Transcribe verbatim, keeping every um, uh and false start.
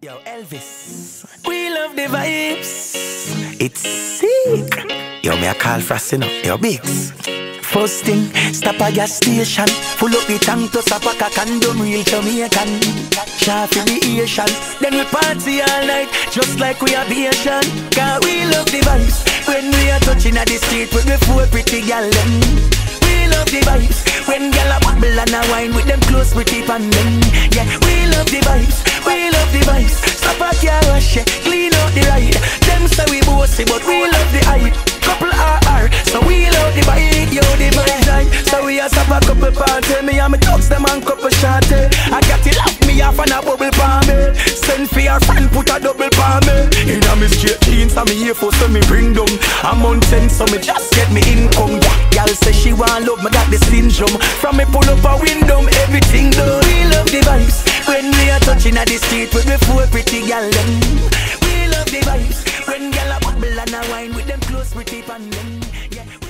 Yo, Elvis. We love the vibes. It's sick. Yo, me a call Frosty now. Yo, Biggs. First thing, stop a gas station. Full up the tank to stop a condom, real Jamaican. Sharp in the Asian. Then we party all night, just like we are Asian. Cause we love the vibes. When we are touching at the street with the four pretty gal them. We love the vibes. When gal a bubble and a wine with them close pretty pan them. Yeah, we love the vibes. We love the vibes. Stop a car wash, yeah, clean out the ride. Them say we bossy, but we love the hype. Couple R R, so we love the bike. Yo, the vibes high. So we a stop a couple party. Me and me thugs them and couple shorty. I got it lock me off and a bubble palm me. Send for your friend, put a double palm me. In a me straight jeans, and me here for so me bring them. I'm on ten, so me just get me income. Yeah, y'all say she want love, me got the syndrome. From me pull up a window, everything done. We love the vibes. When we are touching at the street with the four pretty gal them. We love the vibes. When gal a bubble and a wine with them close pretty pan them. Yeah.